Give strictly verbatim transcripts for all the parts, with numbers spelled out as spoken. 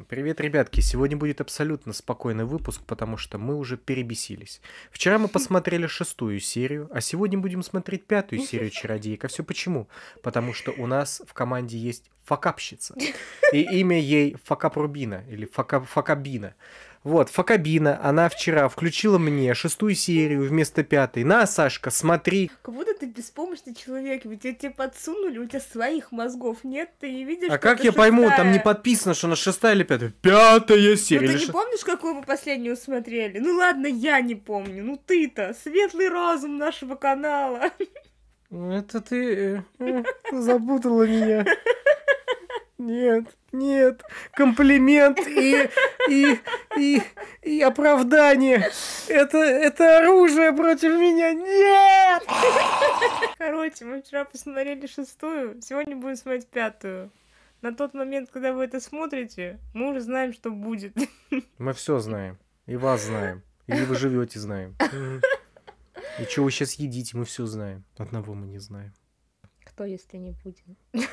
Привет, ребятки! Сегодня будет абсолютно спокойный выпуск, потому что мы уже перебесились. Вчера мы посмотрели шестую серию, а сегодня будем смотреть пятую серию «Чародеек». А все почему? Потому что у нас в команде есть факапщица. И имя ей Факапрубина, или Фака... Факабина. Вот, Факабина, она вчера включила мне шестую серию вместо пятой. На, Сашка, смотри. Как будто ты беспомощный человек, ведь тебе подсунули, у тебя своих мозгов нет, ты не видишь, А что как это я шестая. пойму, там не подписано, что она шестая или пятая? Пятая серия. Ну ты или не ш- помнишь, какую мы последнюю смотрели? Ну ладно, я не помню, ну ты-то, светлый разум нашего канала. Это ты э, э, запутала меня. Нет, нет, комплимент и, и, и, и оправдание. Это, это оружие против меня. Нет! Короче, мы вчера посмотрели шестую, сегодня будем смотреть пятую. На тот момент, когда вы это смотрите, мы уже знаем, что будет. Мы все знаем. И вас знаем. Или вы живете знаем. Мгм. И что вы сейчас едите, мы все знаем. Одного мы не знаем. Кто, если не Путин?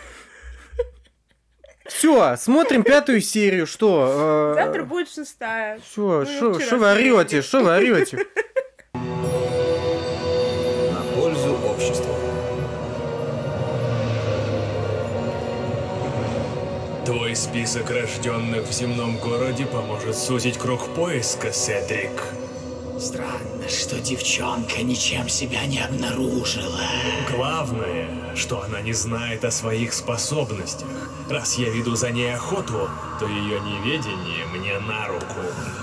Все, смотрим пятую серию. Что? Завтра будет шестая. Все, Ну, что вчера вы орете? Что вы орете? На пользу обществу. Твой список рожденных в земном городе поможет сузить круг поиска, Седрик. Странно, что девчонка ничем себя не обнаружила. Главное, что она не знает о своих способностях. Раз я веду за ней охоту, то ее неведение мне на руку.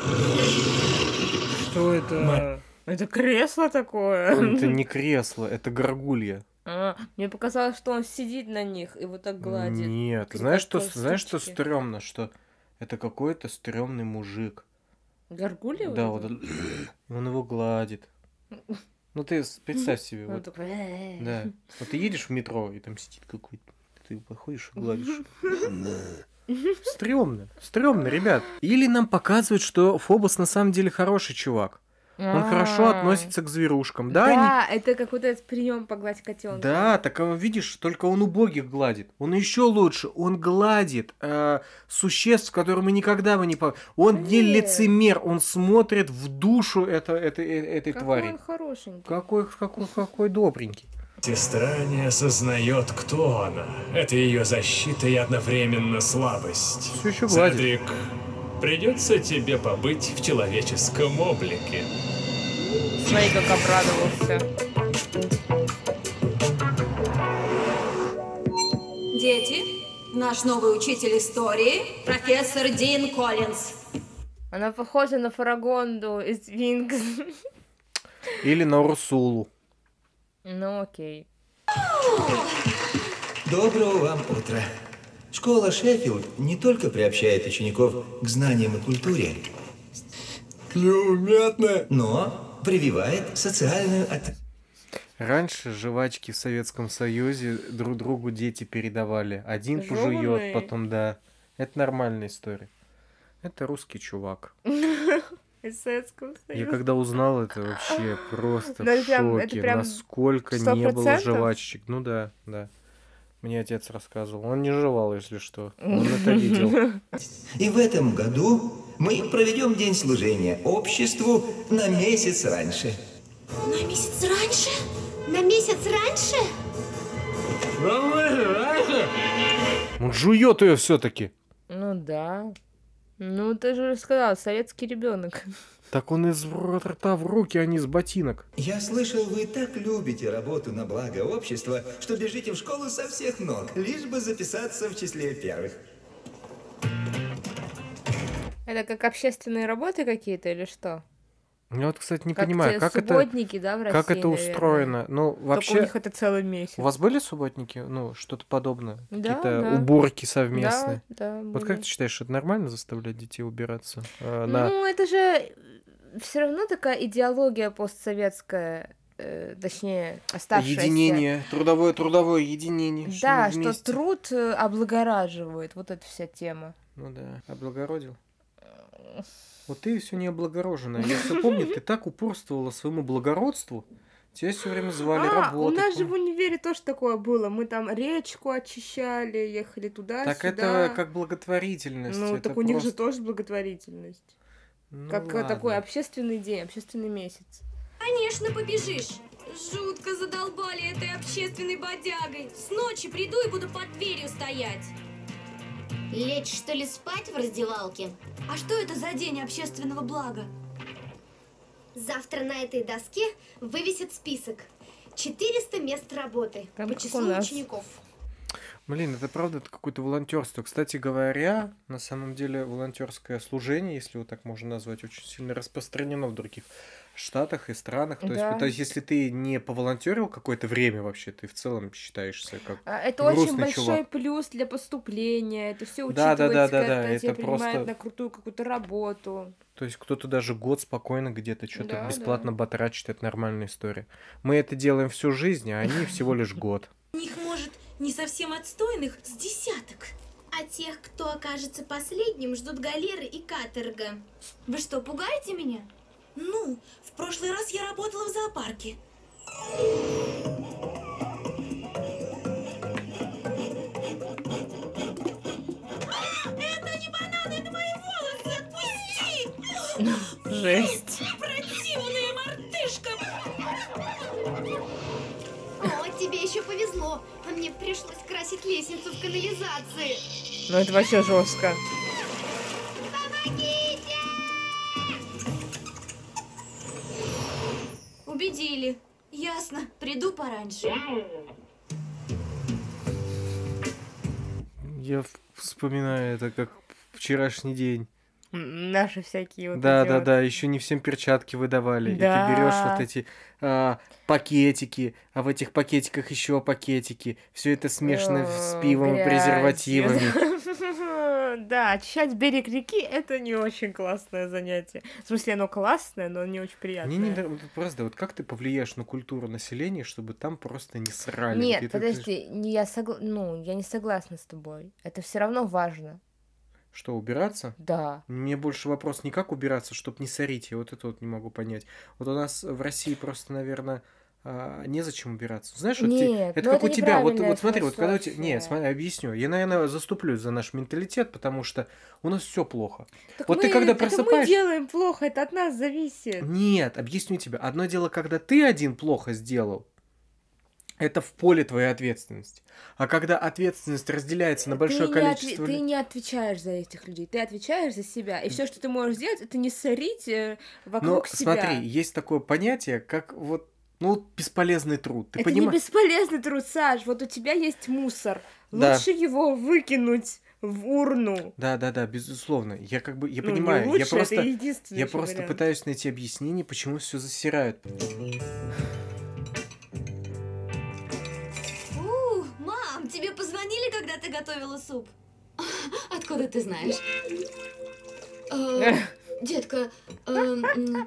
Что это? Это кресло такое. Это не кресло, это горгулья. А, мне показалось, что он сидит на них и вот так гладит. Нет, Как знаешь, что, такой знаешь, что штучки. стрёмно? Что это какой-то стрёмный мужик. Горгулья? Да, вот вот это? он он его гладит. Ну ты с- представь себе, Он вот, такой, «Э-э-э». да. Вот ты едешь в метро, и там сидит какой-то, ты подходишь и гладишь. Стрёмно, стрёмно, ребят. Или нам показывают, что Фобос на самом деле хороший чувак. Он хорошо А. относится к зверушкам. Да, они- Да, это какой-то прием погладить котенка. Да, так а видишь, только он убогих гладит. Он еще лучше, он гладит э, существ, которые мы никогда бы не по. Он не Нет. лицемер, он смотрит в душу это, это, э- этой Какой твари. он хорошенький. Какой, какой, какой добренький. Сестра не осознает, кто она. Это ее защита и одновременно слабость. Всё ещё гладит. Седрик, придется тебе побыть в человеческом облике. Смотри, как обрадовался. Дети, наш новый учитель истории, профессор Дин Коллинз. Она похожа на Фарагонду из Винкс. Или на Урсулу. Ну окей. Доброго вам утра. Школа Шеффилд не только приобщает учеников к знаниям и культуре, Неуместно. но прививает социальную от... Раньше жвачки в Советском Союзе друг другу дети передавали. Один Жёванные? пожует, потом да. Это нормальная история. Это русский чувак. Из Советского Я Союза. когда узнал это, вообще просто Ну, это в прям- это шоке, прям насколько сто не было процентов? жвачек. Ну да, да. Мне отец рассказывал. Он не жевал, если что. Он это видел. И в этом году мы проведем день служения обществу на месяц раньше. На месяц раньше? На месяц раньше? Он жует ее все-таки. Ну да. Ну ты же сказал, советский ребенок. Так он из р- рта в руки, а не из ботинок. Я слышал, вы так любите работу на благо общества, что бежите в школу со всех ног, лишь бы записаться в числе первых. Это как общественные работы какие-то или что? Я вот, кстати, не Как понимаю, те как это, субботники, да, в России, как это наверное? устроено. Ну, Только у вообще, них это целый месяц. у вас были субботники? Ну, что-то подобное? Да, Какие-то да. уборки совместные? Да, да. Вот были. как ты считаешь, это нормально заставлять детей убираться? э, на... Ну, это же все равно такая идеология постсоветская, э, точнее, оставшаяся. Единение, трудовое, трудовое единение. что Да, мы что вместе. труд э, облагораживает, вот эта вся тема. Ну да, облагородил. Вот ты все не облагороженная. Я все помню, ты так упорствовала своему благородству. Тебя все время звали А, у работать. нас же в помню. универе тоже такое было. Мы там речку очищали, ехали Так туда-сюда. это как благотворительность. Ну, это так у них же просто... тоже благотворительность. Ну, Как э, такой ладно. общественный день, общественный месяц. Конечно, побежишь. Жутко задолбали этой общественной бодягой. С ночи приду и буду под дверью стоять. Лечь, что ли, спать в раздевалке? А что это за день общественного блага? Завтра на этой доске вывесят список. четыреста мест работы Прям по как числу у нас. учеников. Блин, это правда, это какое-то волонтерство. Кстати говоря, на самом деле волонтерское служение, если его так можно назвать, очень сильно распространено в других штатах и странах. То, Да. есть, то есть, если ты не поволонтерил какое-то время вообще, ты в целом считаешься как А, Это очень грустный большой чувак. плюс для поступления. Это все Да, да, да, учитывается, да, да. когда тебя Это принимают просто. на крутую какую-то работу. То есть кто-то даже год спокойно где-то что-то Да, бесплатно батрачит, это нормальная история. Мы это делаем всю жизнь, а они всего лишь год. У них, может, не совсем отстойных с десяток. А тех, кто окажется последним, ждут галеры и каторга. Вы что, пугаете меня? Ну, в прошлый раз я работала в зоопарке. Это не бананы, это мои волосы! Отпусти! Жесть. Противная мартышка! О, тебе еще повезло. А мне пришлось красить лестницу в канализации. Ну это вообще жестко. Убедили. Ясно. Приду пораньше. Я в- вспоминаю это как вчерашний день. М, Наши всякие вот Да, эти да, вот. да, еще не всем перчатки выдавали. И ты Да. берешь вот эти а, пакетики, а в этих пакетиках еще пакетики. Все это смешано с Э, пивом и грязью, презервативами. да. Да, очищать берег реки это не очень классное занятие. В смысле, оно классное, но не очень Мне приятное. не нрав- вот просто, вот как ты повлияешь на культуру населения, чтобы там просто не срали? Вот Нет, это- это ж- подожди, не я согла... ну, я не согласна с тобой. Это все равно важно. Что, убираться? Да. Мне больше вопрос не как убираться, чтобы не сорить. Я вот это вот не могу понять. Вот у нас в России просто, наверное, незачем убираться. Знаешь, вот те- Нет, это ну как это у тебя. Вот, неправильная вот смотри, вот когда у тебя... Не, философия. смотри, объясню. Я, наверное, заступлюсь за наш менталитет, потому что у нас все плохо. Так Вот ты мы- когда это мы просыпаешь- делаем плохо, это от нас зависит. Нет, объясню тебе. Одно дело, когда ты один плохо сделал, это в поле твоей ответственности. А когда ответственность разделяется на большое ты, не отве- количество... ты лю- не отвечаешь за этих людей, ты отвечаешь за себя. И все, что ты можешь сделать, это не сорить э, Но вокруг себя. смотри, есть такое понятие, как вот, ну, вот бесполезный труд. Ты это понимаешь? не бесполезный труд, Саш. Вот у тебя есть мусор. Да. Лучше его выкинуть в урну. Да, да, да, безусловно. Я как бы, я Ну, не понимаю, лучше, я просто, это единственный я ещё просто вариант. пытаюсь найти объяснение, почему все засирают. У, мам, тебе позвонили, когда ты готовила суп? Откуда ты знаешь? Э, Детка, э, м,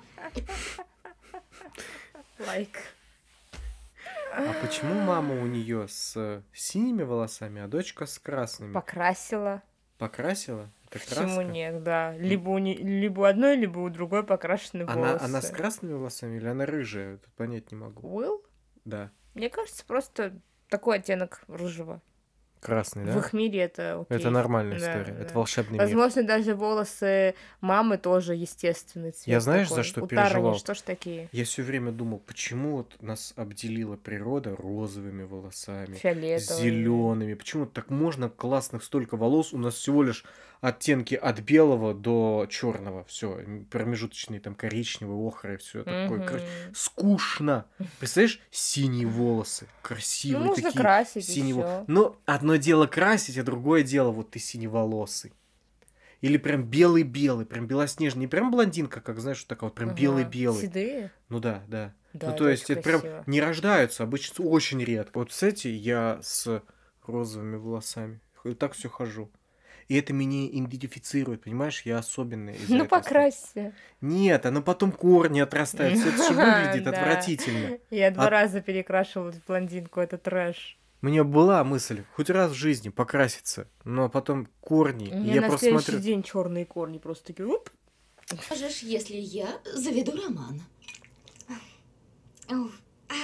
Лайк. А почему мама у нее с синими волосами, а дочка с красными? Покрасила. Покрасила? Это Почему краска? нет, да. Либо у, не... либо у одной, либо у другой покрашены Она, волосы. она с красными волосами или она рыжая? Тут понять не могу. Уилл? Да. Мне кажется, просто такой оттенок рыжего. Красный, да? В их мире это окей. Это нормальная Да, история. Это да. волшебный мир. Возможно, даже волосы мамы тоже естественный цвет. Я знаешь, такой. за что У Тары они переживал? что ж такие? Я все время думал, почему вот нас обделила природа розовыми волосами, Фиолетовые. зелеными. Почему так можно классных столько волос? У нас всего лишь оттенки от белого до черного. Все, промежуточные там коричневый, охры, все такое. Мгм. Короче, скучно. Представляешь, синие волосы, Ну, красивые можно такие. красить синего. ещё. Но одно дело красить, а другое дело вот ты синеволосый. Или прям белый-белый, прям белоснежный. Не прям блондинка, как, знаешь, вот такая вот прям Ага. белый-белый. Седые? Ну да, да. Да, ну это то есть очень это прям красиво. не рождаются, обычно очень редко. Вот, кстати, я с розовыми волосами. И так все хожу. И это меня идентифицирует, понимаешь? Я особенный. из-за Ну, этого. покрасься. Нет, оно потом корни отрастают. Все это же выглядит Да. отвратительно. Я два А- раза перекрашивалась в блондинку, это трэш. У меня была мысль хоть раз в жизни покраситься, но потом корни. У и меня я на просто следующий смотрю. день черные корни просто такие. Уп. скажешь, если я заведу роман? Уф. А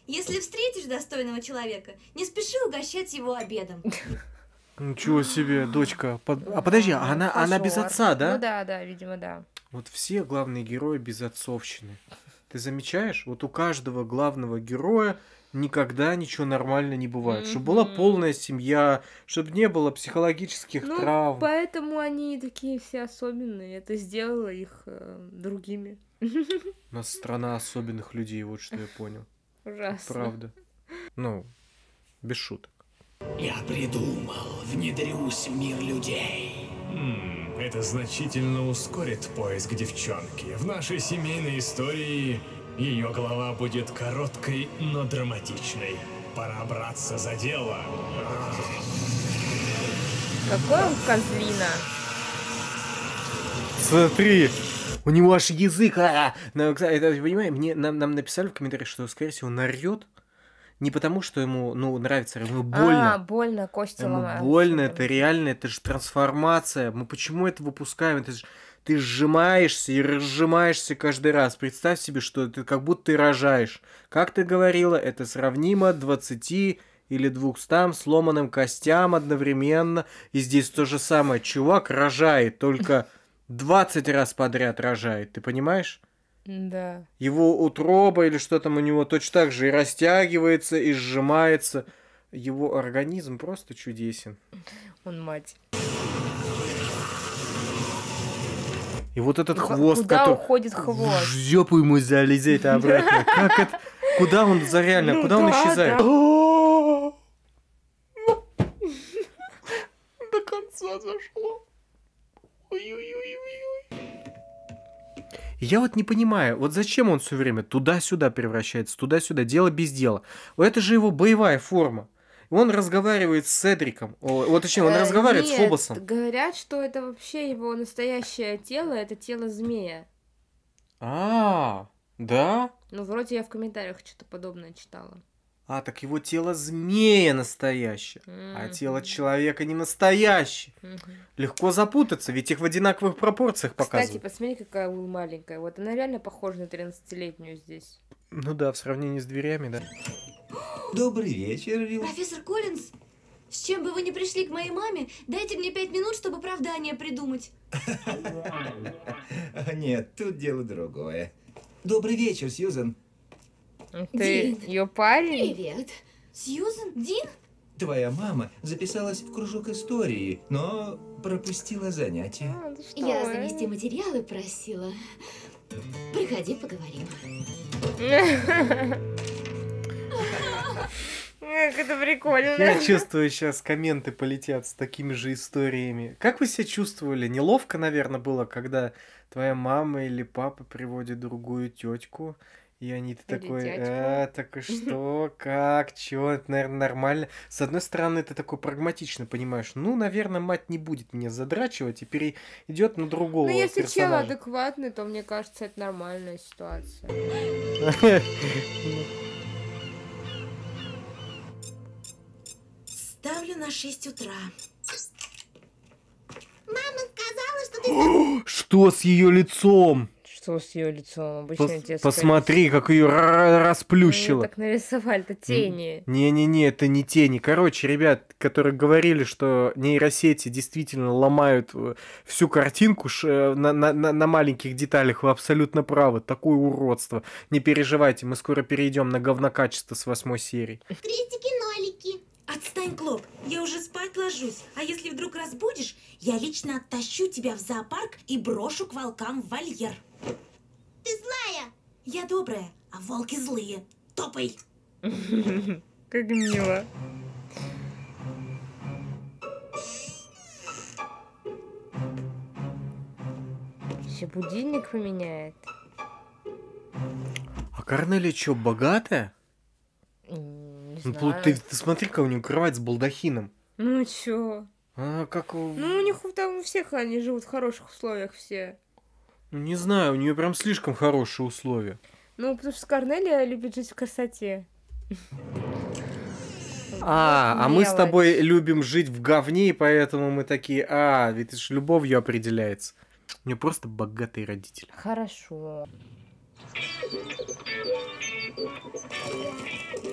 Если встретишь достойного человека, не спеши угощать его обедом. Ничего себе, дочка. Под- А подожди, а она, она без Пошёр. отца, да? Ну да, да, видимо, да. Вот все главные герои без отцовщины. Ты замечаешь? Вот у каждого главного героя никогда ничего нормально не бывает. Чтобы была Мгм. полная семья, чтобы не было психологических Ну, травм. поэтому они такие все особенные. Это сделало их э, другими. У нас страна особенных людей, вот что я понял. Ужасно. Правда. Ну, без шуток. Я придумал, внедрюсь в мир людей. М, Это значительно ускорит поиск девчонки. В нашей семейной истории ее глава будет короткой, но драматичной. Пора браться за дело. Какой он козлина. Смотри, у него аж язык. А, ну, кстати, это, понимаешь, мне нам, нам написали в комментариях, что, скорее всего, он орёт не потому, что ему, ну, нравится, ему больно. А, больно, кости Ему ломаются. больно, это реально, это же трансформация. Мы почему это выпускаем? Это ж, ты сжимаешься и разжимаешься каждый раз. Представь себе, что ты как будто ты рожаешь. Как ты говорила, это сравнимо двадцати или двухстам сломанным костям одновременно. И здесь то же самое. Чувак рожает, только двадцать раз подряд рожает. Ты понимаешь? Да. Его утроба или что там у него точно так же и растягивается, и сжимается. Его организм просто чудесен. Он мать. И вот этот И ва- хвост, куда который... уходит хвост? В жопу ему залезет обратно. Как это? Куда он за реально? Ну Куда он да, исчезает? да. До конца зашло. Ой-ой-ой-ой-ой. Я вот не понимаю, вот зачем он все время туда-сюда превращается, туда-сюда, дело без дела. Это же его боевая форма. Он разговаривает с Седриком. О, вот точнее, он Э, разговаривает с нет, Фобосом. говорят, что это вообще его настоящее тело, это тело змея. А, да? Ну, вроде я в комментариях что-то подобное читала. А, так его тело змея настоящее, а Мгм. тело человека не настоящее. Мгм. Легко запутаться, ведь их в одинаковых пропорциях Кстати, показывают. посмотри, какая Уилл маленькая. Вот она реально похожа на тринадцатилетнюю здесь. Ну да, в сравнении с дверями, да. Добрый вечер, Вилл. Профессор Коллинз, с чем бы вы ни пришли к моей маме, дайте мне пять минут, чтобы оправдание придумать. А, Нет, тут дело другое. Добрый вечер, Сьюзен. Ты Дин. ее парень? Привет. Сьюзен? Дин? Твоя мама записалась в кружок истории, но пропустила занятия. А, да что Я вы. занести материалы просила. Приходи, поговорим. Как это прикольно. Я чувствую, сейчас комменты полетят с такими же историями. Как вы себя чувствовали? Неловко, наверное, было, когда твоя мама или папа приводит другую тетку, и они ты Или такой, дядьку. а, так и что, как, чё, это, наверное, нормально. С одной стороны, ты такой прагматично понимаешь, ну, наверное, мать не будет меня задрачивать и перейдет на другого Ну, если чел персонажа. адекватный, то мне кажется, это нормальная ситуация. Ставлю на шесть утра. Мама сказала, что ты... Что с ее лицом? Что с ее лицом? Обычно Пос- детское посмотри, как ее лицо. расплющило. Ну, так нарисовали-то тени. Не-не-не, это не тени. Короче, ребят, которые говорили, что нейросети действительно ломают э, всю картинку ш- э, на, на- на- на маленьких деталях, вы абсолютно правы. Такое уродство. Не переживайте, мы скоро перейдем на говнокачество с восьмой серии. Крестики-нолики. Отстань, Клоп, я уже спать ложусь. А если вдруг разбудишь, я лично оттащу тебя в зоопарк и брошу к волкам в вольер. Ты злая. Я добрая, а волки злые. Топай! Как мило. Еще будильник поменяет. А Корнелия что, богатая? М, Не Ну, знаю. ты, ты смотри, какая у нее кровать с балдахином. Ну чё? А, как... у- Ну, у них там у всех они живут в хороших условиях все. Ну, не знаю, у нее прям слишком хорошие условия. Ну, потому что Корнелия любит жить в красоте. А, а мы с Мелочь. тобой любим жить в говне, и поэтому мы такие, а, ведь это ж любовью определяется. У нее просто богатые родители. Хорошо.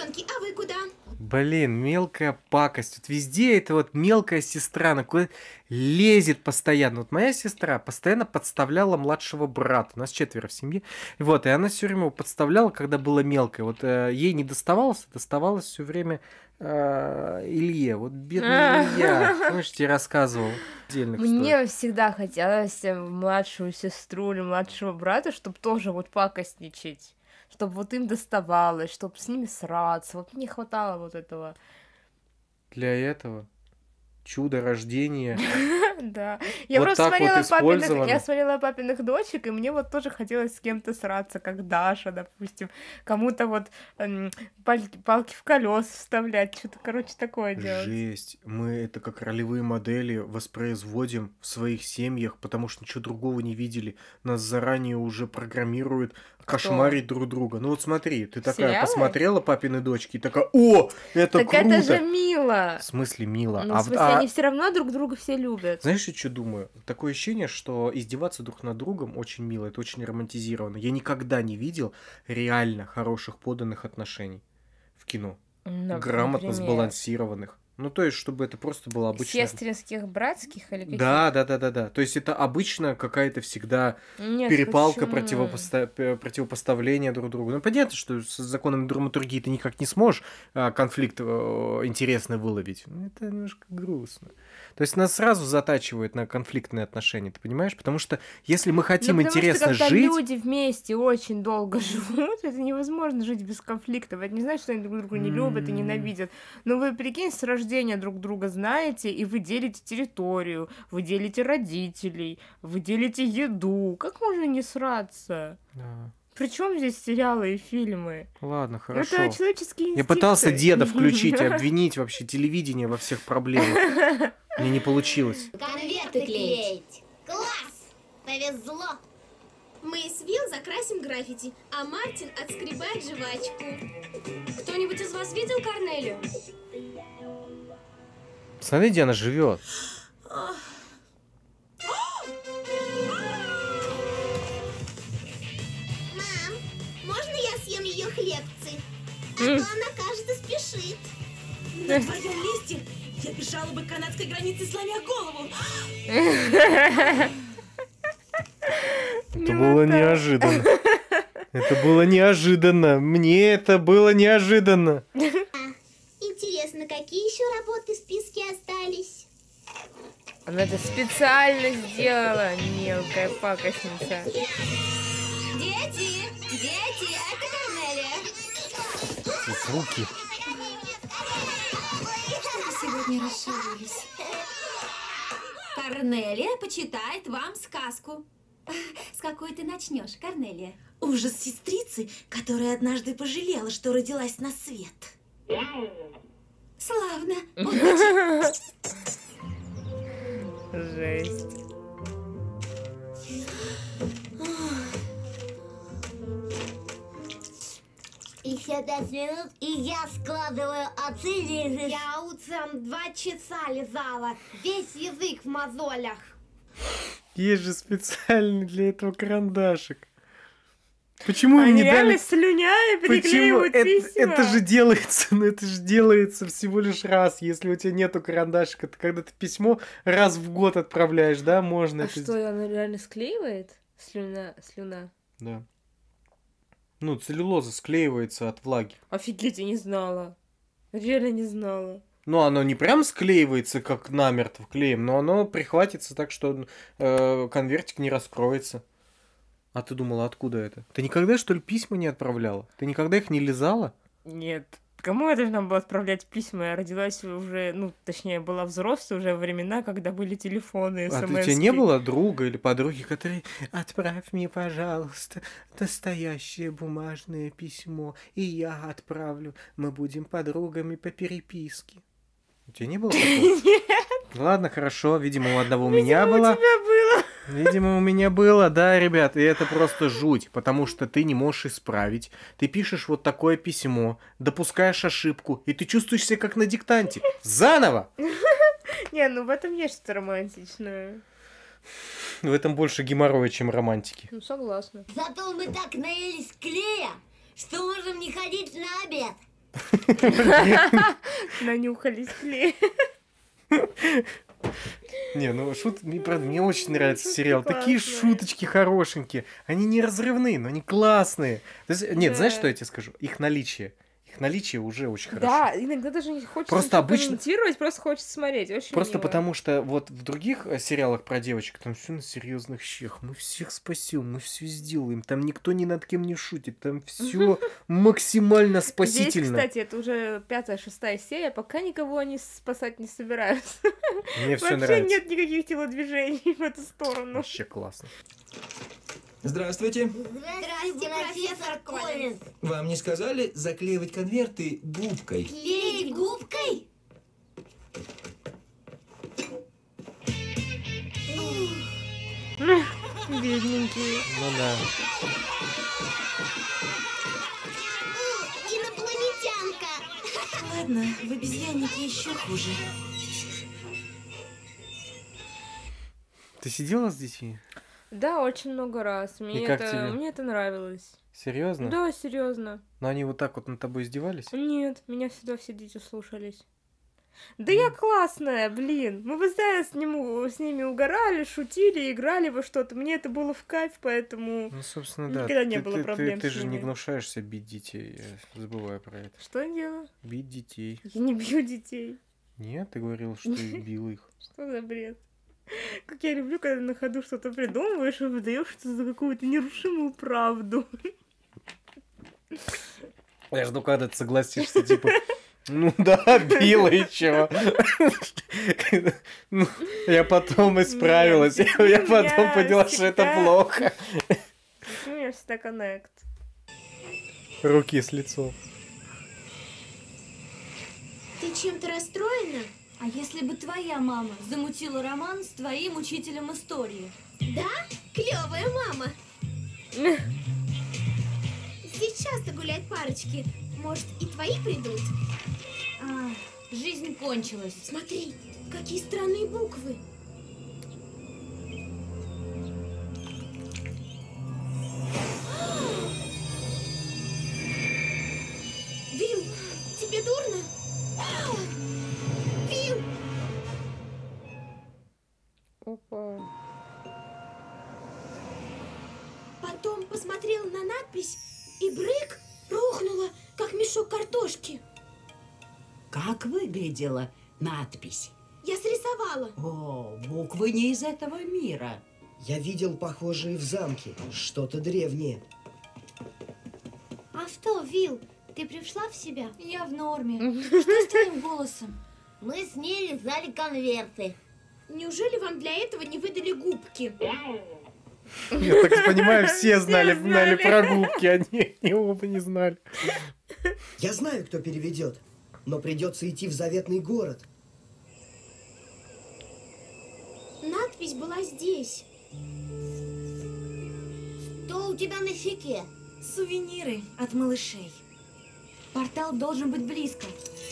девчонки, а вы куда? Блин, мелкая пакость. Вот везде это вот мелкая сестра, она куда лезет постоянно. Вот моя сестра постоянно подставляла младшего брата. У нас четверо в семье. Вот, и она все время его подставляла, когда была мелкая. Вот э, ей не доставалось, доставалось все время э, Илье. Вот бедный Илья. Помнишь, тебе рассказывал. Отдельных историй. Мне всегда хотелось э, младшую сестру или младшего брата, чтобы тоже вот пакостничать. Чтобы вот им доставалось, чтобы с ними сраться. Вот мне не хватало вот этого. Для этого чудо рождения. Да. Я Вот просто так вот смотрела папиных, использовано. я смотрела папиных дочек, и мне вот тоже хотелось с кем-то сраться, как Даша, допустим. Кому-то вот м, пальки, палки в колес вставлять, что-то, короче, такое делать. Жесть. Мы это как ролевые модели воспроизводим в своих семьях, потому что ничего другого не видели. Нас заранее уже программируют кошмарить друг друга. Ну вот смотри, ты такая Сериалы? посмотрела «Папины дочки» и такая: «О, это Так круто!» это же мило. В смысле мило? Ну, А в в- смысле, а- они все равно друг друга все любят. Знаешь, я что думаю? Такое ощущение, что издеваться друг над другом очень мило, это очень романтизировано. Я никогда не видел реально хороших поданных отношений в кино. Ну, Грамотно например, сбалансированных. Ну, то есть, чтобы это просто было обычно. Сестринских, братских или каких? Да, да, да, да, да. То есть это обычно какая-то всегда Нет, перепалка, почему? противопоста- п- противопоставление друг другу. Ну, понятно, что с законом драматургии ты никак не сможешь а, конфликт э, интересный выловить. Ну, это немножко грустно. То есть нас сразу затачивают на конфликтные отношения, ты понимаешь? Потому что если мы хотим Ну, потому интересно что когда жить... люди вместе очень долго живут, это невозможно жить без конфликтов. Это не значит, что они друг друга не любят и ненавидят. Но вы, прикинь, с рождения друг друга знаете, и вы делите территорию, вы делите родителей, вы делите еду. Как можно не сраться? Да. Причем здесь сериалы и фильмы? Ладно, хорошо. Это человеческие Я инстинкты. пытался деда включить, обвинить вообще телевидение во всех проблемах. Мне не получилось. Конверты клеить. Класс! Повезло. Мы с Вил закрасим граффити, а Мартин отскребает жвачку. Кто-нибудь из вас видел Корнелию? Смотри, где она живет. Мам, можно я съем ее хлебцы? А то она, кажется, спешит. На твоем месте я бежала бы к канадской границе, сломя голову. Это было неожиданно. Это было неожиданно. Мне это было неожиданно. Интересно, какие еще работы в списке остались? Она это специально сделала, мелкая пакостница. Дети! Дети! Это Корнелия! Руки. Сегодня расшалились. Корнелия почитает вам сказку. С какой ты начнешь, Корнелия? Ужас сестрицы, которая однажды пожалела, что родилась на свет. Славно. Жесть. Еще пять минут, и я складываю, а ты лежишь. Я утром два часа лизала. Весь язык в мозолях. Есть же специальный для этого карандашик. Почему им Они не реально дали... слюняя Почему? переклеивают Это, письма. это же делается, ну это же делается всего лишь раз, если у тебя нету карандашика. Это когда ты письмо раз в год отправляешь, да, можно А это что, она реально склеивает? Слюна, слюна. Да. Ну, целлюлоза склеивается от влаги. Офигеть, я не знала. Реально не знала. Ну, оно не прям склеивается, как намертво клеем, но оно прихватится так, что э, конвертик не раскроется. А ты думала, откуда это? Ты никогда, что ли, письма не отправляла? Ты никогда их не лизала? Нет. Кому я должна была отправлять письма? Я родилась уже, ну, точнее, была взрослой уже во времена, когда были телефоны, А смс. у тебя не было друга или подруги, которые «Отправь мне, пожалуйста, настоящее бумажное письмо, и я отправлю. Мы будем подругами по переписке». У тебя не было такого? Нет. Ладно, хорошо. Видимо, у одного у меня Видимо, было. у тебя было. Видимо, у меня было, да, ребят, и это просто жуть, потому что ты не можешь исправить. Ты пишешь вот такое письмо, допускаешь ошибку, и ты чувствуешь себя как на диктанте. Заново! Не, ну в этом есть что-то романтичное. В этом больше геморроя, чем романтики. Ну, согласна. Зато мы так наелись клея, что можем не ходить на обед. Нанюхались клея. Не, ну шут... мне, правда, мне очень нравится Шутки сериал. Такие классные. шуточки хорошенькие. Они не разрывные, но они классные. То есть, нет, Да. знаешь, что я тебе скажу? Их наличие. Их наличие уже очень хорошо. Да, иногда даже не хочется Просто ничего обычно- комментировать, просто хочется смотреть. Очень Просто мило. потому что вот в других э, сериалах про девочек там все на серьезных щах. Мы всех спасем, мы все сделаем. Там никто ни над кем не шутит. Там все максимально Здесь, спасительно. кстати, это уже пятая, шестая серия, пока никого они спасать не собираются. Мне все Вообще нравится. нет никаких телодвижений в эту сторону. Вообще классно. Здравствуйте. Здравствуйте, профессор Коллинз. Вам не сказали заклеивать конверты губкой? Клеить губкой? Бедненькие. Ну да. Инопланетянка. Ладно, в обезьяннике еще хуже. Ты сидела с детьми? Да, очень много раз. Мне, И как это, тебе? мне это нравилось. Серьезно? Да, серьезно. Но они вот так вот над тобой издевались? Нет, меня всегда все дети слушались. Да я классная, блин. Мы постоянно с, нему, с ними угорали, шутили, играли во что-то. Мне это было в кайф, поэтому... Ну, собственно, да. Никогда не Ты- было ты, проблем Ты, ты с же не ними. гнушаешься бить детей. Я забываю про это. Что я делаю? Бить детей. Я не бью детей. Нет, ты говорил, что бил их. Что за бред? Как я люблю, когда на ходу что-то придумываешь и выдаешь это за какую-то нерушимую правду. Я жду, когда ты согласишься, типа, ну да, била и чё. Ну, я потом исправилась, Нет, я у меня потом поняла, что это всегда- плохо. У меня всегда коннект. Руки с лицом. Ты чем-то расстроена? А если бы твоя мама замутила роман с твоим учителем истории? Да? Клевая мама. Здесь часто гуляют парочки. Может, и твои придут? А, жизнь кончилась. Смотри, какие странные буквы. Вил, тебе дурно? Вил! Опа. Потом посмотрела на надпись, и брык рухнула, как мешок картошки. Как выглядела надпись? Я срисовала. О, буквы не из этого мира. Я видел похожие в замке, что-то древнее. А что, Вил, ты пришла в себя? Я в норме. Что с твоим голосом? Мы с ней лизали конверты. Неужели вам для этого не выдали губки? Я так понимаю, все знали, знали знали. про губки, они, они оба не знали. Я знаю, кто переведет, но придется идти в заветный город. Надпись была здесь. Что у тебя на щеке? Сувениры от малышей. Портал должен быть близко.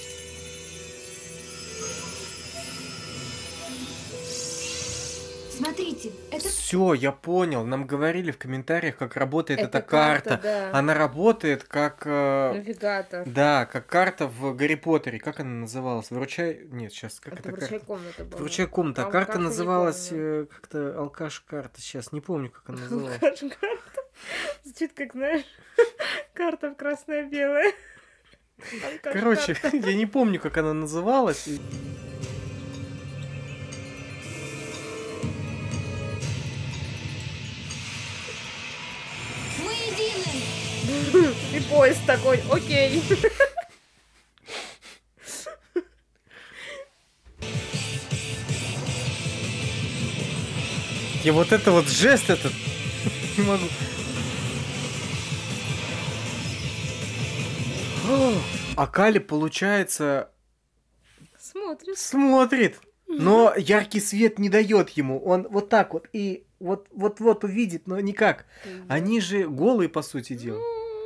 Смотрите, это... Все, я понял. Нам говорили в комментариях, как работает Это эта карта. карта, да. Она работает как... э, Навигатор. Да, как карта в Гарри Поттере. Как она называлась? Выручай... Нет, сейчас, как Это эта вручай карта? комната была. Вручай комната. А А карта карту не называлась помню. э, как-то алкаш-карта. Сейчас не помню, как она называлась. Карта. Звучит как, знаешь, карта в красное-белое. Короче, я не помню, как она называлась. и- Мы едины! И поезд такой, окей. И вот это вот жест этот... Не могу. О, А Кали, получается, Смотрит. смотрит, но яркий свет не дает ему. Он вот так вот и вот вот вот увидит, но никак. Они же голые, по сути дела.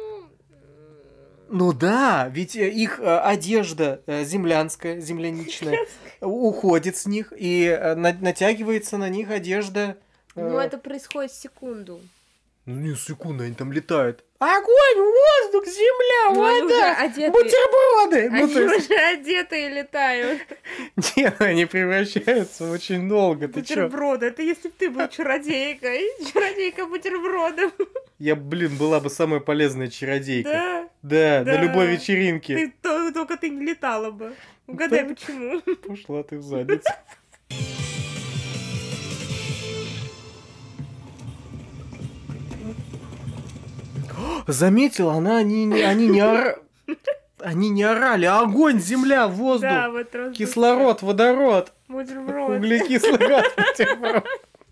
Ну да, ведь э, их э, одежда э, землянская, земляничная, уходит с них, и э, на- натягивается на них одежда. э, Ну, это происходит в секунду. Ну, не, секунду, они там летают. Огонь, воздух, земля, Ну, они уже вода, одеты. бутерброды. Ну, Они то есть- уже одетые летают. Нет, они превращаются очень долго, ты чё? Бутерброды. Это если бы ты был чародейкой. Чародейка бутербродов. Я, блин, была бы самая полезная чародейка. Да? Да, Да. на любой вечеринке. Ты, то- только ты не летала бы. Угадай, Да. почему. Пошла ты в задницу. Заметила, она, они, не- они не ора... Они не орали, а огонь, земля, воздух, Да, вот раз. кислород, водород, Бутерброд. углекислый газ, бутерброд.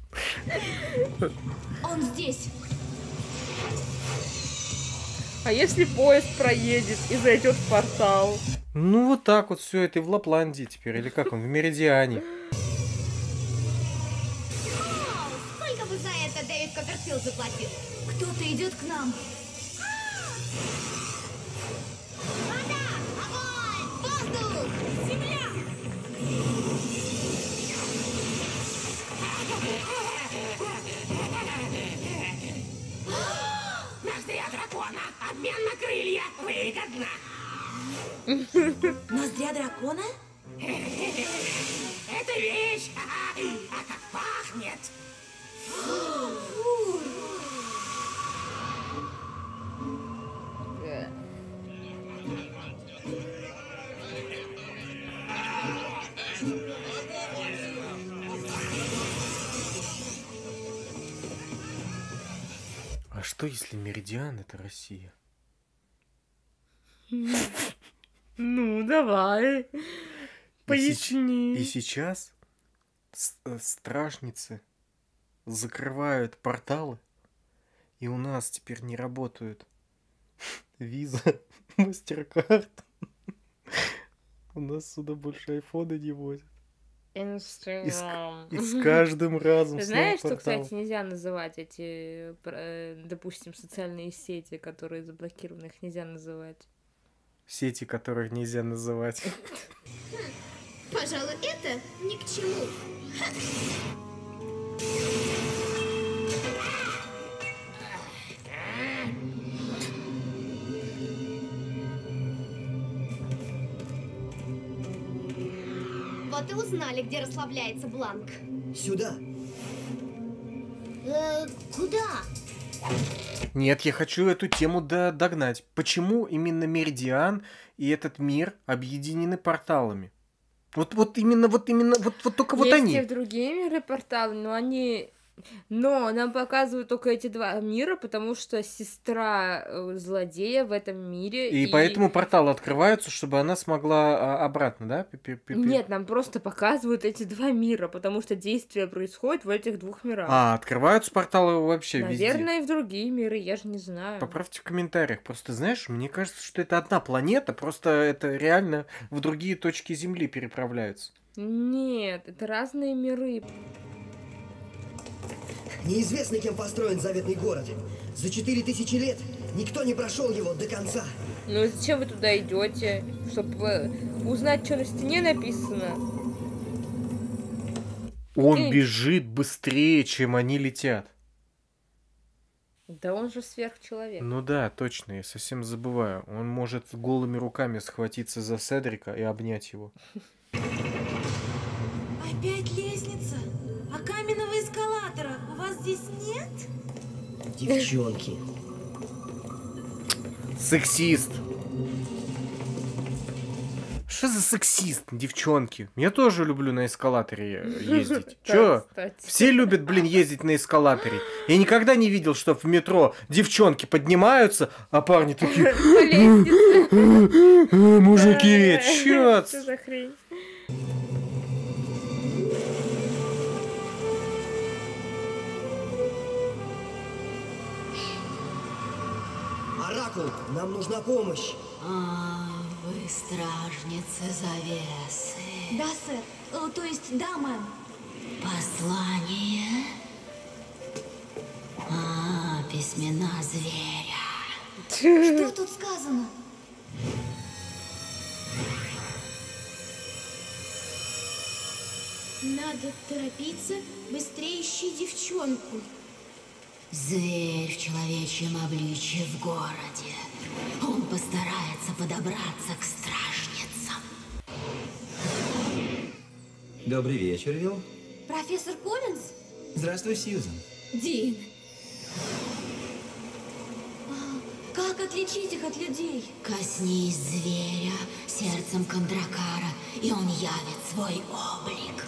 Он здесь. А если поезд проедет и зайдет в портал? Ну вот так вот все это и в Лапландии теперь, или как он, в Меридиане. Сколько бы за это Дэвид Копперфилд заплатил? Кто-то идет к нам. Вода! Огонь! Воздух! Земля! Ноздря дракона! Обмен на крылья! Выгодно! Ноздря дракона? Это вещь! А как пахнет! А что если Меридиан это Россия? Ну, давай. И сеч- Поясни. И сейчас с- э, стражницы закрывают порталы, и у нас теперь не работают виза, мастеркард. У нас сюда больше айфоны не возят. И с, Инстаграм. и с каждым разом Ты снова знаешь, что, портал. кстати, нельзя называть эти, э, допустим, социальные сети, которые заблокированы, их нельзя называть. Сети, которых нельзя называть. Пожалуй, это ни к чему. Вот и узнали, где расслабляется Бланк. Сюда. Э, куда? Нет, я хочу эту тему до- догнать. Почему именно Меридиан и этот мир объединены порталами? Вот, вот именно, вот именно, вот, вот только вот Есть они. и в другие миры порталы, но они... Но нам показывают только эти два мира, потому что сестра э, злодея в этом мире. И, поэтому порталы открываются, чтобы она смогла а, обратно, да? пи- пи- пи- пи- Нет, нам просто показывают эти два мира, потому что действие происходит в этих двух мирах. А, открываются порталы вообще везде. Наверное, и в другие миры, я же не знаю. Поправьте в комментариях. Просто, знаешь, мне кажется, что это одна планета, просто это реально в другие точки Земли переправляются. Нет, это разные миры. Неизвестно, кем построен заветный город. За четыре тысячи лет никто не прошел его до конца. Ну и зачем вы туда идете? Чтобы узнать, что на стене написано? Он Эй. бежит быстрее, чем они летят. Да он же сверхчеловек. Ну да, точно, я совсем забываю. Он может голыми руками схватиться за Седрика и обнять его. Опять лестница? А каменного эскалатора у вас здесь нет? Девчонки. Сексист. Что за сексист, девчонки? Я тоже люблю на эскалаторе ездить. Да, Чё? кстати. Все любят, блин, ездить на эскалаторе. Я никогда не видел, что в метро девчонки поднимаются, а парни такие... По лестнице. Мужики, чё? Что за хрень? Оракул, нам нужна помощь. А, вы стражницы завесы. Да, сэр. О, то есть, да, мэм. Послание. А, письмена зверя. Что тут сказано? Надо торопиться, быстрее ищи девчонку. Зверь в человечьем обличье в городе. Он постарается подобраться к стражницам. Добрый вечер, Вилл. Профессор Коллинз? Здравствуй, Сьюзен. Дин. Как отличить их от людей? Коснись зверя сердцем Кондракара, и он явит свой облик.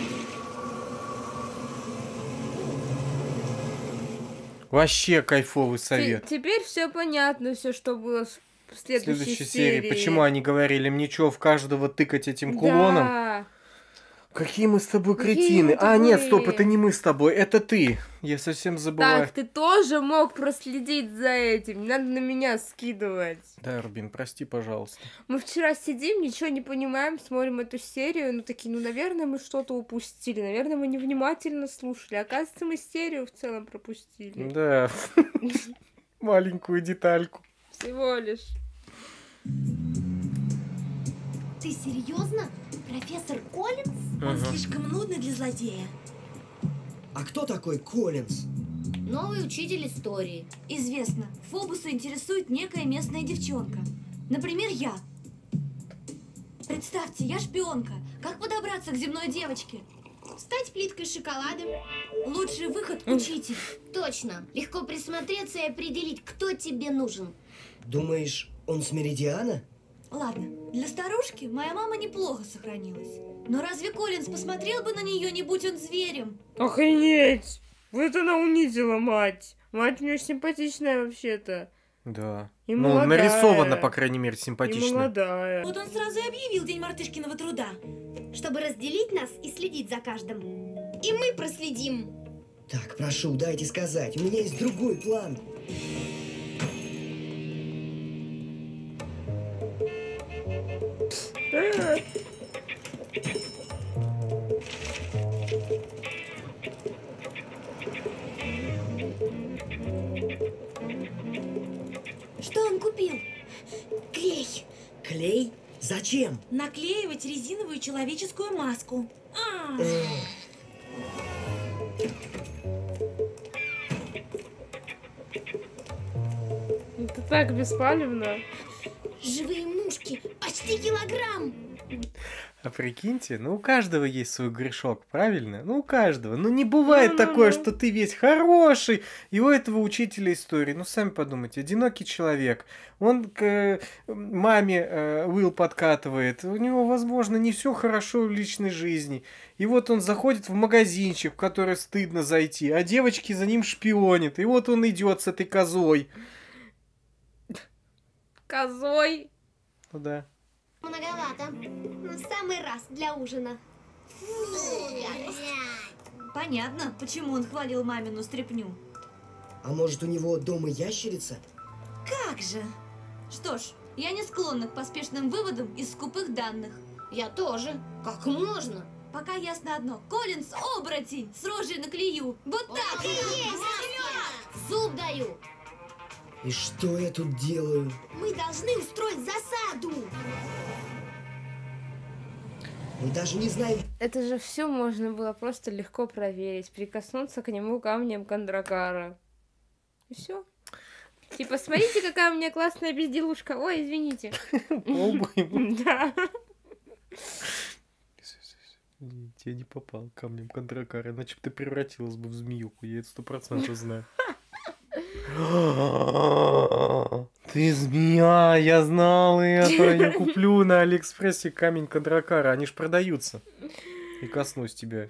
Вообще кайфовый совет. Т- теперь все понятно, все, что было в следующей, Следующей серии. серии. Почему они говорили, мне что, в каждого тыкать этим кулоном? Да. Какие мы с тобой Какие кретины. мы А, нет, тупые. стоп, это не мы с тобой, это ты. Я совсем забываю. Так, ты тоже мог проследить за этим. Не надо на меня скидывать. Да, Рубин, прости, пожалуйста. Мы вчера сидим, ничего не понимаем, смотрим эту серию, ну такие, ну, наверное, мы что-то упустили, наверное, мы невнимательно слушали. Оказывается, мы серию в целом пропустили. Да, маленькую детальку. Всего лишь. Ты серьезно? Профессор Коллинз? Он слишком нудный для злодея. А кто такой Коллинз? Новый учитель истории. Известно, Фобуса интересует некая местная девчонка. Например, я. Представьте, я шпионка. Как подобраться к земной девочке? Стать плиткой шоколада. Лучший выход – учитель. Точно. Легко присмотреться и определить, кто тебе нужен. Думаешь, он с Меридиана? Ладно, для старушки моя мама неплохо сохранилась. Но разве Коллинз посмотрел бы на нее, не будь он зверем? Охренеть! Вот она унизила мать. Мать у нее симпатичная вообще-то. Да. И ну, молодая. нарисована, по крайней мере, И симпатично. молодая. Вот он сразу и объявил День мартышкиного труда. Чтобы разделить нас и следить за каждым. И мы проследим. Так, прошу, дайте сказать. У меня есть другой план. Что он купил? Клей. Клей? Зачем? Наклеивать резиновую человеческую маску. А, Эх, Это так беспалевно. Живые мушки. Почти килограмм. А прикиньте, ну у каждого есть свой грешок, правильно? Ну у каждого. Ну не бывает такое, что ты весь хороший, и у этого учителя истории. Ну сами подумайте, одинокий человек, он к э, маме э, Уилл подкатывает, у него, возможно, не все хорошо в личной жизни. И вот он заходит в магазинчик, в который стыдно зайти, а девочки за ним шпионят. И вот он идет с этой козой. Козой. Ну да. Многовато. В самый раз для ужина. Понятно, почему он хвалил мамину стряпню. а может, у него дома ящерица? Как же? Что ж, я не склонна к поспешным выводам из скупых данных. Я тоже. Как можно? Пока ясно одно. Коллинз – оборотень с рожей на клею. Вот так! Так и есть! Зуб даю. И что я тут делаю? Мы должны устроить засаду. Мы даже не знаем... Это же все можно было просто легко проверить, прикоснуться к нему камнем Кондракара. И все. Типа, смотрите, какая у меня классная безделушка. Ой, извините. Пробуем. Да. Я не попал камнем Кондракара, иначе бы ты превратилась бы в змеюку, я это сто процентов знаю. Ты змея, я знал это. Я куплю на Алиэкспрессе камень Кондракара, они ж продаются. И коснусь тебя.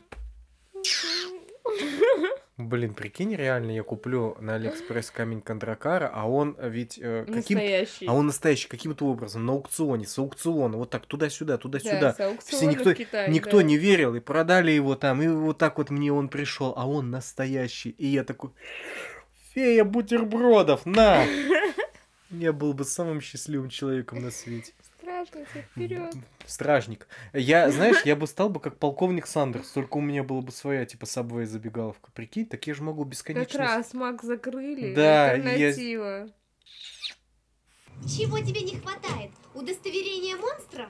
Блин, прикинь, реально я куплю на Алиэкспресс камень Кондракара, а он ведь э, каким... Настоящий. А он настоящий каким-то образом на аукционе, с аукциона, вот так туда-сюда, туда-сюда. Да, с аукциона Все никто, в Китае, никто да. не верил, и продали его там, и вот так вот мне он пришел, а он настоящий. И я такой, фея бутербродов, на! Я был бы самым счастливым человеком на свете. Стражница, вперед. Стражник. Я, знаешь, я бы стал бы как полковник Сандерс, только у меня была бы своя, типа, сабвей забегаловка. Прикинь, так я же могу бесконечно... Как раз Мак закрыли. Да, Альтернатива. Чего тебе не хватает? Удостоверение монстра?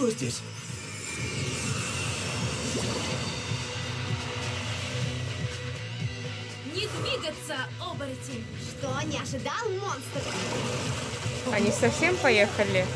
хорошо здесь. Не двигаться, оборотень! Что, не ожидал, монстр? Они совсем поехали?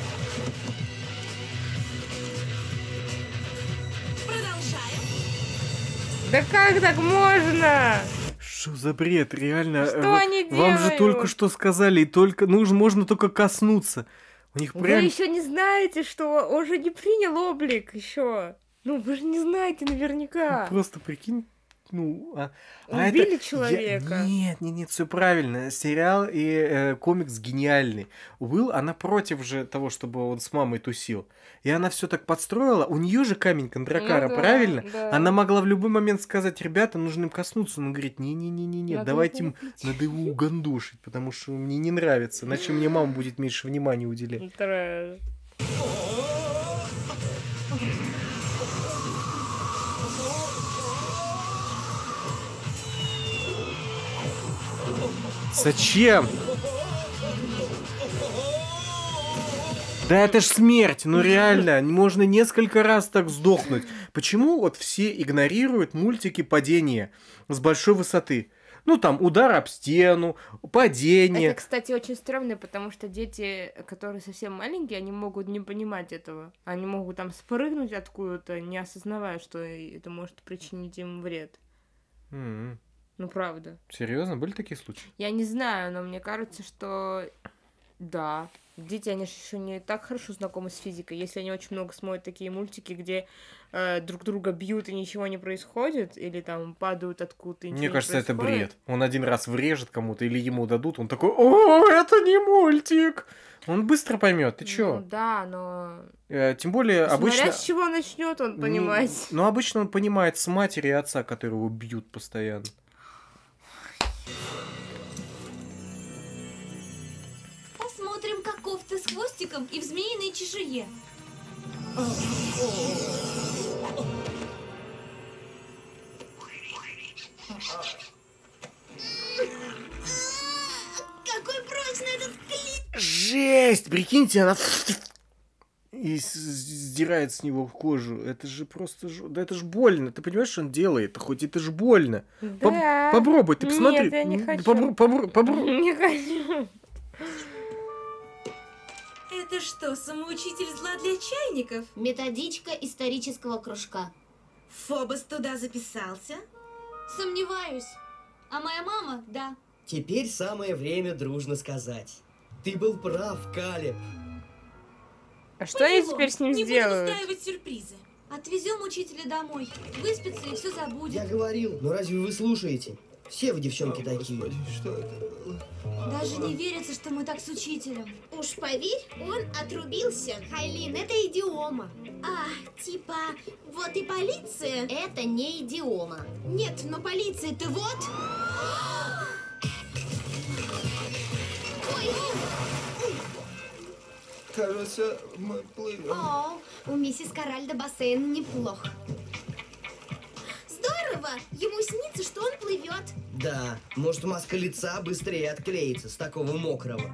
Продолжаем. Да как так можно? Что за бред, реально? Что э, они Вам же делают? только что сказали, и только нужно, можно только коснуться. У них Вы прям... еще не знаете, что он же не принял облик еще. Ну, вы же не знаете наверняка. Просто прикинь, ну... А, а Убили это- человека. Я- Нет, нет, нет, все правильно. Сериал и э, комикс гениальный. Уилл, она против же того, чтобы он с мамой тусил. И она все так подстроила. У нее же камень Кондракара, Ну да, правильно? да. Она могла в любой момент сказать: ребята, нужно им коснуться. Он говорит: не-не-не-не, Надо давайте его им, надо его угандушить, потому что мне не нравится. Иначе мне мама будет меньше внимания уделять. Трэш. Зачем? Да это ж смерть, ну реально, можно несколько раз так сдохнуть. Почему вот все игнорируют мультики падения с большой высоты? Ну там удар об стену, падение. Это, кстати, очень стрёмно, потому что дети, которые совсем маленькие, они могут не понимать этого. Они могут там спрыгнуть откуда-то, не осознавая, что это может причинить им вред. М-м. Ну, правда. Серьезно, были такие случаи? Я не знаю, но мне кажется, что да. Дети, они же еще не так хорошо знакомы с физикой. Если они очень много смотрят такие мультики, где э, друг друга бьют и ничего не происходит, или там падают откуда-то и ничего Мне не кажется, это происходит. бред. Он один раз врежет кому-то или ему дадут, он такой: о, это не мультик. Он быстро поймет, ты чё? Ну, да, но... Э, Тем более, Смотря обычно... с чего начнет он М, понимать. Ну, обычно он понимает с матери и отца, которого бьют постоянно. Посмотрим, каков ты с хвостиком и в змеиной чешуе. Какой прочный этот клип! Жесть! Прикиньте, она... И с- сдирает с него кожу. Это же просто... ж- Да это ж больно. Ты понимаешь, что он делает? Хоть это ж больно. Поп- Да. Попробуй, ты посмотри. Нет, я не М, хочу. побру- побру- побру- Не хочу. Это что, самоучитель зла для чайников? Методичка исторического кружка. Фобос туда записался? Сомневаюсь. А моя мама, да. Теперь самое время дружно сказать. Ты был прав, Калеб. А что они Поделом, теперь с ним не сделают? будем устраивать сюрпризы. Отвезем учителя домой. Выспится и все забудет. Я говорил, но разве вы слушаете? Все вы, девчонки, такие. Что это было? Даже не верится, что мы так с учителем. Уж поверь, он отрубился. Хайлин, это идиома. А, типа, вот и полиция. Это не идиома. Нет, но полиция-то вот. Ой, Кажется, мы плывем. о, у миссис Каральда бассейн неплох. Здорово! Ему снится, что он плывет. Да, может, маска лица быстрее отклеится с такого мокрого.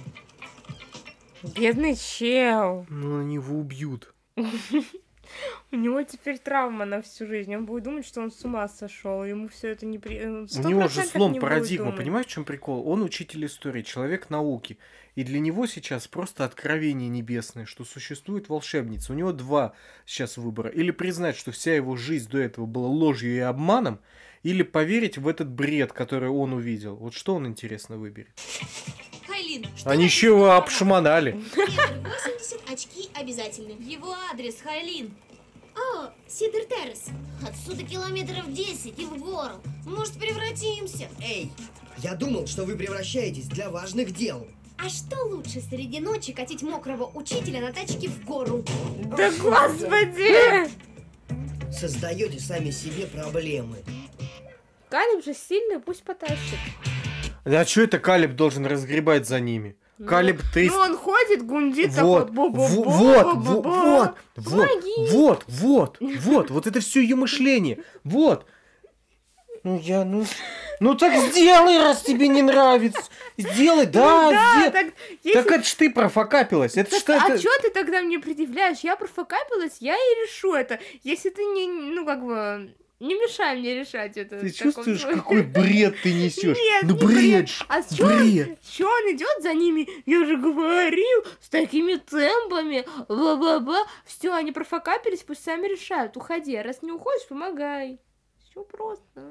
Бедный чел. Ну, они его убьют. У него теперь травма на всю жизнь. Он будет думать, что он с ума сошел. Ему все это не при... У него же слом парадигмы. Понимаешь? Понимаешь, в чем прикол? Он учитель истории, человек науки. И для него сейчас просто откровение небесное, что существует волшебница. У него два сейчас выбора. Или признать, что вся его жизнь до этого была ложью и обманом, или поверить в этот бред, который он увидел. Вот что он, интересно, выберет? Хайлин, что Они еще его обшмонали. Метр восемьдесят, очки обязательны. его адрес, Хайлин. О, Сидер Террас. Отсюда километров десять и в гору. Может, превратимся? Эй, я думал, что вы превращаетесь для важных дел. А что лучше среди ночи катить мокрого учителя на тачке в гору? Да господи! Создаете сами себе проблемы. Калиб же сильный, пусть потащит. А что это Калиб должен разгребать за ними? Калиб триста... Ну он ходит, гундит, Вот, такой бу-бу-бу, во- вот, бу-бу-бу. вот, вот, Помоги. вот, вот, вот, вот это все ее мышление. Вот. Ну я, ну... Ну так сделай, раз тебе не нравится. Сделай, да, Ну да, сделай. так, если- Так это ж ты профокапилась. Это Так, что а это? что ты тогда мне предъявляешь? Я профокапилась, я и решу это. Если ты не, ну как бы, не мешай мне решать это. Ты в таком чувствуешь, случае. какой бред ты несешь? Нет, Ну не бред, А с чё, бред. чё он идет за ними? Я же говорил, с такими темпами, ба-ба-ба. Все, они профокапились, пусть сами решают. Уходи, а раз не уходишь, помогай. Все просто.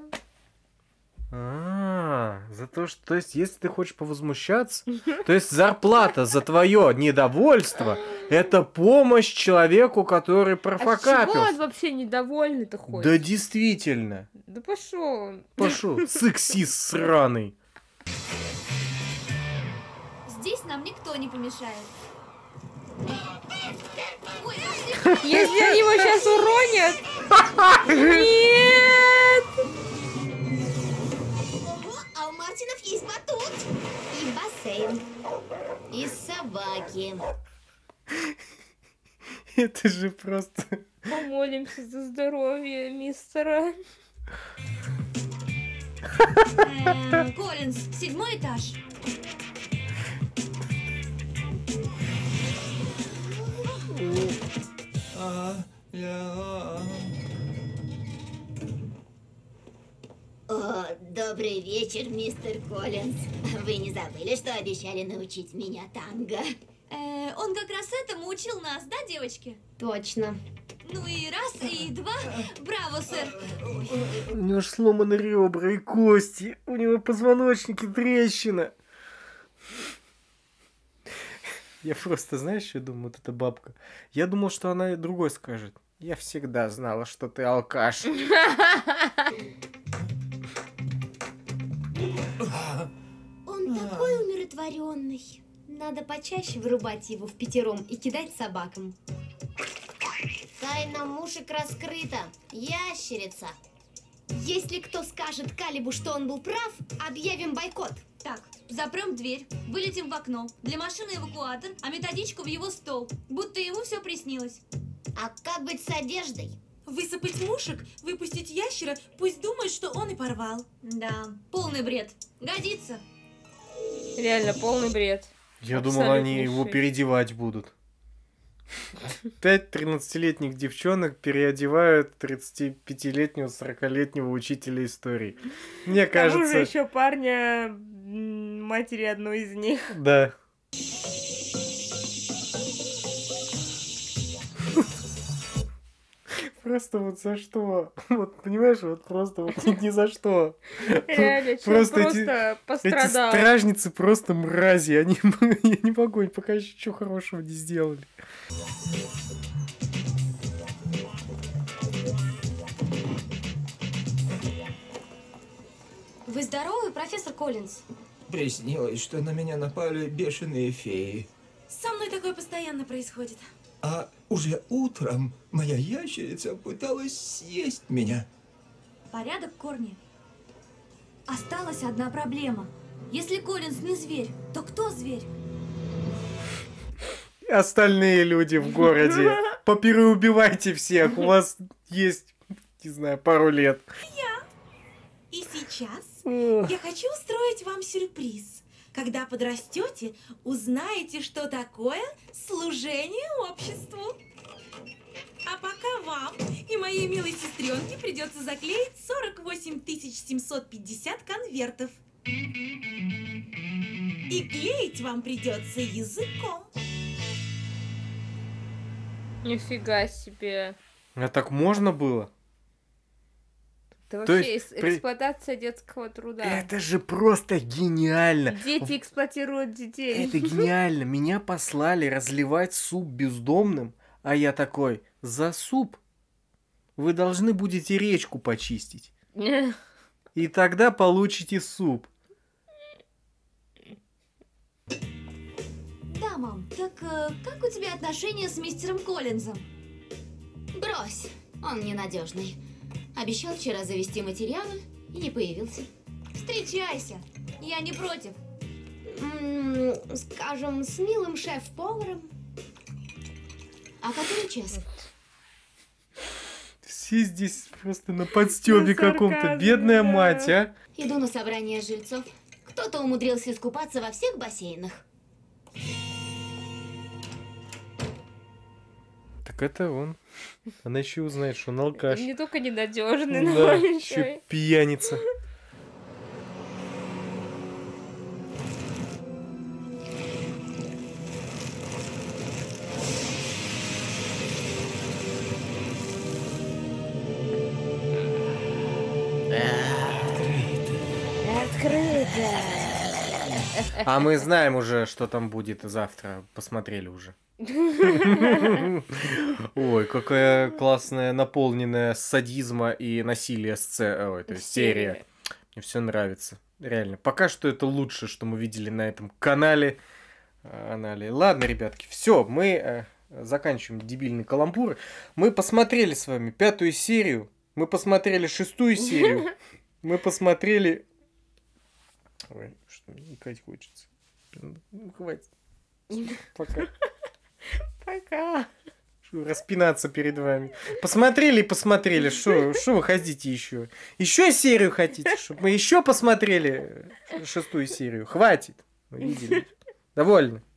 А, за то, что, то есть, если ты хочешь повозмущаться, то есть зарплата за твое недовольство — это помощь человеку, который А чего он профокапил. вообще недовольный-то ходит? Да действительно. Да пошел. Пошел, сексист сраный. Здесь нам никто не помешает. Ой, Если они его сейчас уронят... Нет! Ого, а у Мартинов есть батут. И бассейн. И собаки. Это же просто... Помолимся за здоровье мистера. Эм, Коллинз, седьмой этаж. А, я... О, добрый вечер, мистер Коллинз. Вы не забыли, что обещали научить меня танго? Э, он как раз этому учил нас, да, девочки? Точно. Ну и раз, и два. Браво, сэр. У него же сломаны ребра и кости. У него позвоночники трещина. Я просто, знаешь, что я думаю, вот эта бабка. Я думал, что она другой скажет. Я всегда знала, что ты алкаш. Он такой умиротворенный. Надо почаще вырубать его в пятером и кидать собакам. Тайна мушек раскрыта. Ящерица. Если кто скажет Калибу, что он был прав, объявим бойкот. Так, запрем дверь, вылетим в окно. Для машины эвакуатор, а методичку в его стол. Будто ему все приснилось. А как быть с одеждой? Высыпать мушек, выпустить ящера, пусть думает, что он и порвал. Да, полный бред. Годится. Реально, полный бред. Я думал, они его Абсолютнейший. переодевать будут. Пять тринадцатилетних девчонок переодевают тридцатипятилетнего, сорокалетнего учителя истории. Мне К тому же кажется... еще парня м, матери одной из них. Да. Просто вот за что? Вот, понимаешь, вот просто вот ни, ни за что. Реально, чел Просто просто, эти- Эти пострадал. стражницы просто мрази. Они, я не могу, они пока еще ничего хорошего не сделали. Вы здоровы, профессор Коллинз? Приснилось, что на меня напали бешеные феи. Со мной такое постоянно происходит. А уже утром моя ящерица пыталась съесть меня. Порядок, Корни. Осталась одна проблема. Если Коллинз не зверь, то кто зверь? Остальные люди в городе. Попереубивайте всех. У вас есть, не знаю, пару лет. И сейчас Ох. я хочу устроить вам сюрприз. Когда подрастете, узнаете, что такое служение обществу. А пока вам и моей милой сестренке придется заклеить сорок восемь тысяч семьсот пятьдесят конвертов. И клеить вам придется языком. Нифига себе. А так можно было? Это То вообще есть эс- при- эксплуатация детского труда. Это же просто гениально. Дети эксплуатируют детей. Это гениально. Меня послали разливать суп бездомным, а я такой, за суп вы должны будете речку почистить. И тогда получите суп. Да, мам. Так э, как у тебя отношения с мистером Коллинзом? Брось, он ненадежный. Обещал вчера завести материалы и не появился. Встречайся. Я не против. М, Скажем, с милым шеф-поваром. А который час? Все здесь просто на подстёбе каком-то. Бедная мать, а. Иду на собрание жильцов. Кто-то умудрился искупаться во всех бассейнах. Так это он. Она еще узнает, что он алкаш. Не только ненадежный, но Да, еще еще и... пьяница. Открыто. А мы знаем уже, что там будет завтра. Посмотрели уже. Ой, какая классная, наполненная садизма и насилия сцена. Ой, то есть серия. Мне все нравится. Реально. Пока что это лучшее, что мы видели на этом канале. Анале. Ладно, ребятки, все, мы э, заканчиваем дебильный каламбур. Мы посмотрели с вами пятую серию. Мы посмотрели шестую серию. Мы посмотрели... Ой, что мне икать хочется. Ну, хватит. Пока. Пока. Шо, распинаться перед вами. Посмотрели и посмотрели. Что вы хотите еще? Еще серию хотите? Чтобы мы еще посмотрели шестую серию? Хватит. Мы видели. Довольно.